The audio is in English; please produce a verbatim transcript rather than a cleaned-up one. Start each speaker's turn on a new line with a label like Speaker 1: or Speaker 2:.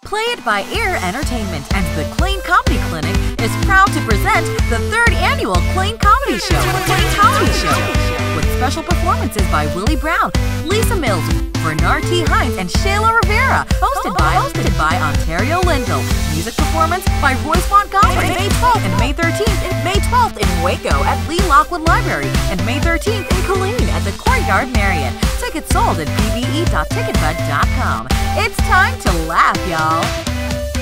Speaker 1: Play It by Ear Entertainment and the Clayton Comedy Clinic is proud to present the third annual Clayton Comedy Show, Clayton Comedy Show, with special performances by Willie Brown, Lisa Mills, Bernard T. Hines, and Shayla Rivera, hosted by hosted by Ontario Lindell. Music performance by Royce Montgomery, May twelfth and May thirteenth, in May twelfth in Waco at Lee Lockwood Library, and May thirteenth in Killeen at the Courtyard Marriott. Tickets sold at p b e dot ticket bud dot com. It's time to laugh, y'all.